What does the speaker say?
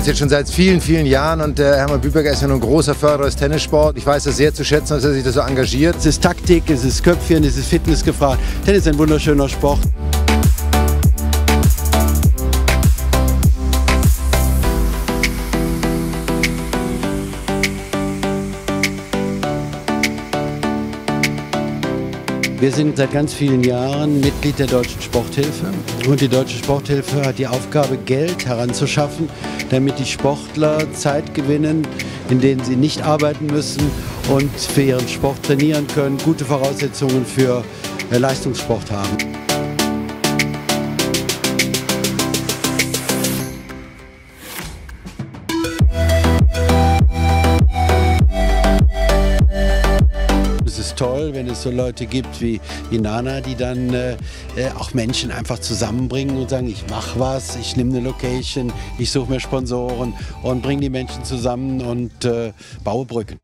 uns jetzt schon seit vielen, vielen Jahren und Hermann Bühlberger ist ja nun ein großer Förderer des Tennissports. Ich weiß das sehr zu schätzen, dass er sich da so engagiert. Es ist Taktik, es ist Köpfchen, es ist Fitness gefragt. Tennis ist ein wunderschöner Sport. Wir sind seit ganz vielen Jahren Mitglied der Deutschen Sporthilfe und die Deutsche Sporthilfe hat die Aufgabe, Geld heranzuschaffen, damit die Sportler Zeit gewinnen, in denen sie nicht arbeiten müssen und für ihren Sport trainieren können, gute Voraussetzungen für Leistungssport haben. Es ist toll, wenn es so Leute gibt wie Nana, die dann auch Menschen einfach zusammenbringen und sagen, ich mache was, ich nehme eine Location, ich suche mir Sponsoren und bringe die Menschen zusammen und baue Brücken.